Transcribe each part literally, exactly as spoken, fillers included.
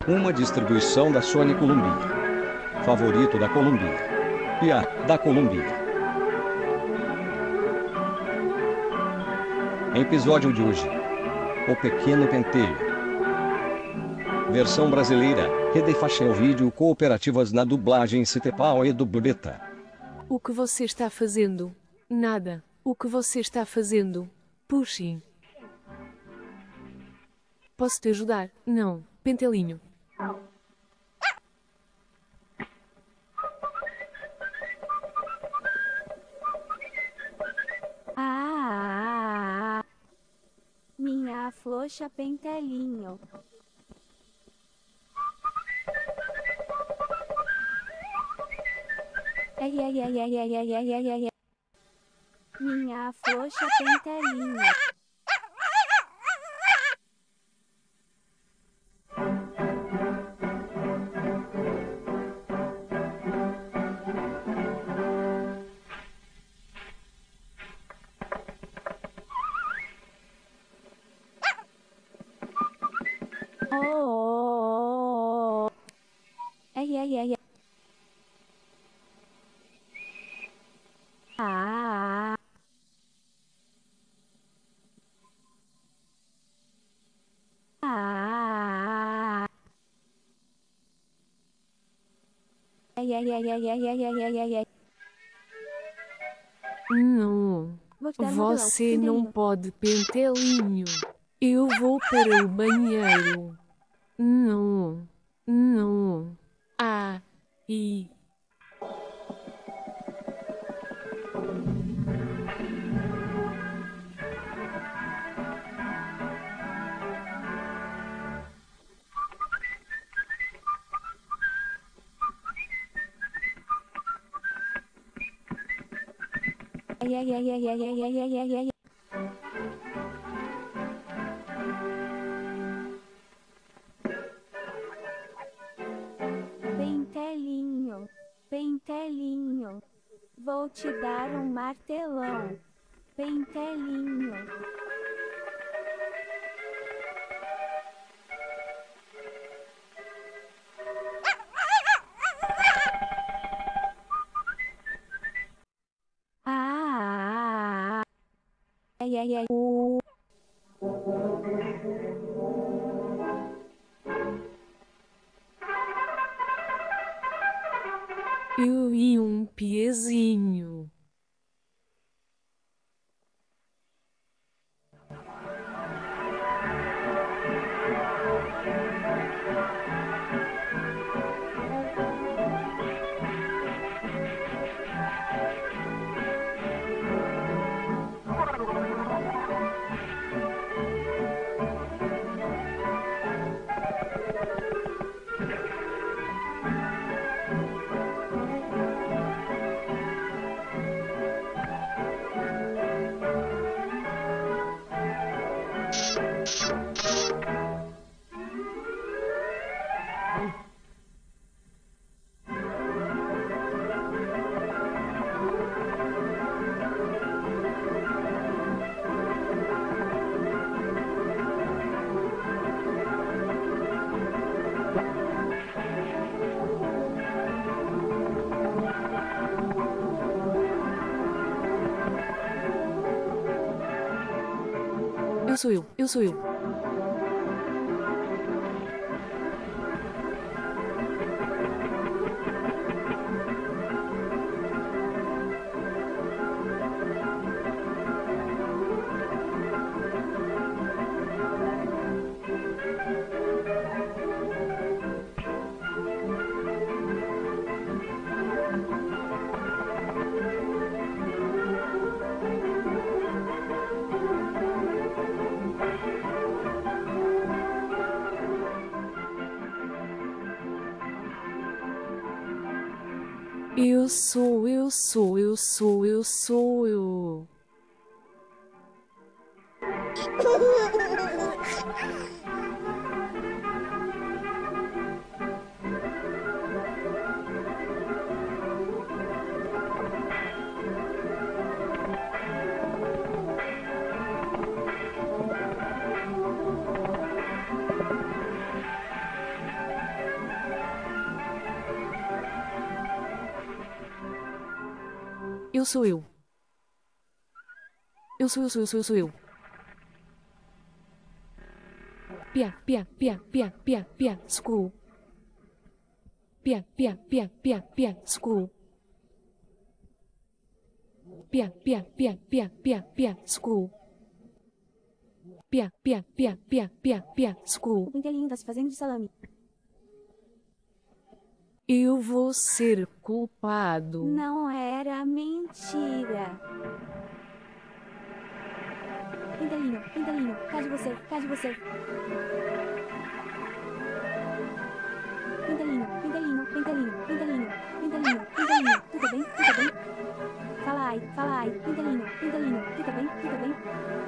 Uma distribuição da Sony Columbia. Favorito da Columbia. E a da Columbia. Episódio de hoje. O Pequeno Pentelho. Versão brasileira. Rede Fachel Vídeo Cooperativas na dublagem Citepau e Dubleta. O que você está fazendo? Nada. O que você está fazendo? Puxem. Posso te ajudar? Não, pentelinho. Ah, minha floxa pentelinho. Ai, ai, ai, ai, ai, ai, ai, ai, ai. Minha floxa pentelinho. Oh, ai, ai, ai, ai. Ah, ah, ai, ai, ai, ai, ai, ai, ai, ai, ai, ai. Não. Vou te dar uma pelão, Você não pentelinho. pode, pentelinho. Eu vou para o banheiro. Não. Não. Ah. E. Ai, ai, ai, ai, ai, ai, ai, ai, ai, ai. Pentelinho, pentelinho, vou te dar um martelão. Pentelinho. Ah, ai, ai, ai. Uh. Eu e um piezinho. Eu sou eu, eu sou eu. Eu sou, eu sou, eu sou, eu sou eu. Eu sou eu. Eu sou eu, sou eu, sou eu, sou eu. Pia, pia, pia, pia, pia, pia, school. Pia, pia, pia, pia, pia, school. Pia, pia, pia, pia, pia, pia, school. Pia, pia, pia, pia, pia, pia, school. O pentelinho tá se fazendo de salame. Eu vou ser culpado. Não era mentira. Pentelinho, pentelinho, cadê você? Cadê você? Pentelinho, pentelinho, pentelinho, pentelinho, pentelinho, pentelinho. Tudo bem? Tudo bem? Fala ai, fala ai, pentelinho, pentelinho. Tudo bem? Tudo bem?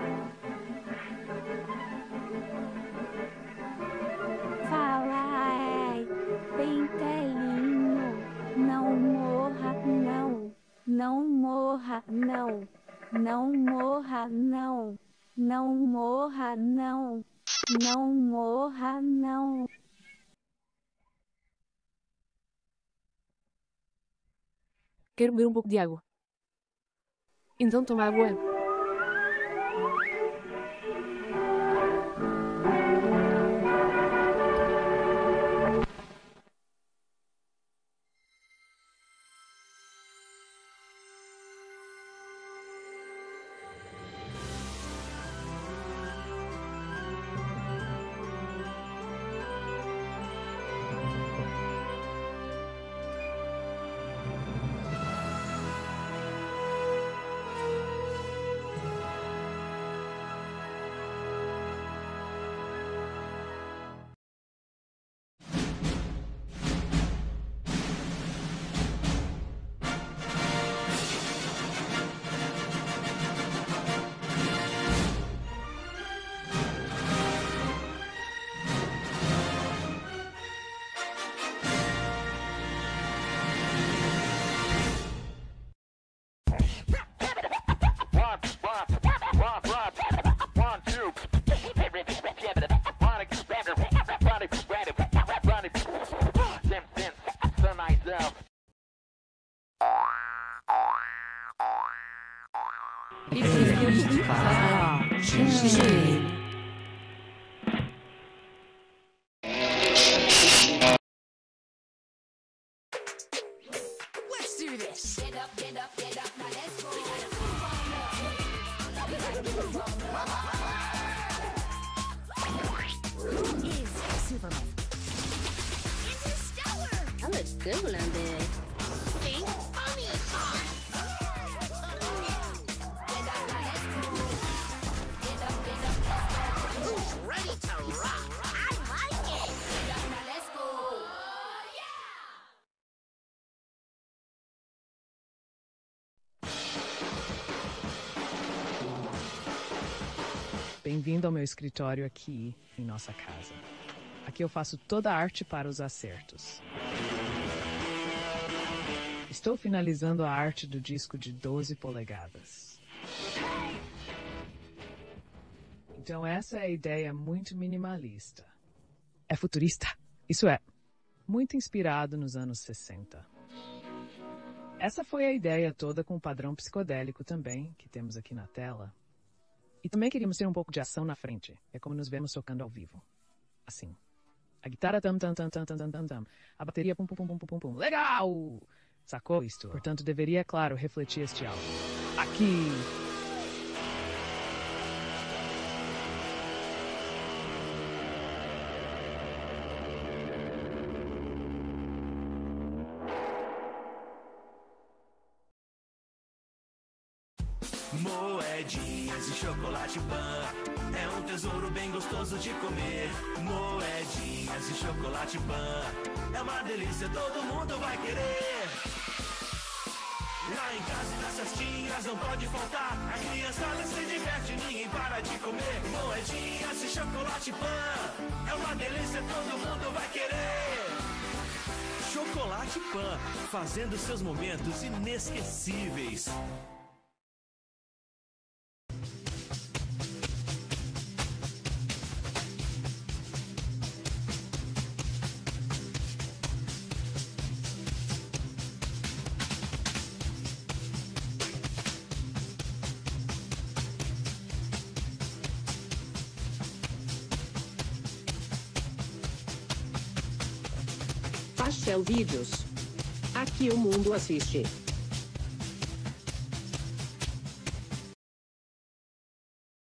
Fala ai, pentelinho. Não morra, não. Não morra, não. Não morra, não. Não morra, não. Não morra, não. Quero beber um pouco de água. Então toma água. Let's do this. Get up, get up, get up, now let's go. Is Superman. Interstellar. I look good when I'm dead. Think funny time. Get up, now let's go. Get up, get up, let's go. Who's ready to rock? I like it. Get up, now let's go. Bem-vindo ao meu escritório aqui, em nossa casa. Aqui eu faço toda a arte para os acertos. Estou finalizando a arte do disco de doze polegadas. Então essa é a ideia muito minimalista. É futurista, isso é, muito inspirado nos anos sessenta. Essa foi a ideia toda com o padrão psicodélico também, que temos aqui na tela. E também queríamos ter um pouco de ação na frente. É como nos vemos tocando ao vivo. Assim. A guitarra tam tam tam tam tam tam tam tam. A bateria pum pum pum pum pum pum pum. Legal! Sacou isto? Portanto, deveria, claro, refletir este álbum. Aqui! Moedinhas e chocolate pan é um tesouro bem gostoso de comer. Moedinhas e chocolate pan é uma delícia, todo mundo vai querer. Lá em casa e nas festinhas não pode faltar. A criançada se diverte, ninguém para de comer. Moedinhas e chocolate pan é uma delícia, todo mundo vai querer. Chocolate Pan, fazendo seus momentos inesquecíveis. Axel Vídeos. Aqui o mundo assiste.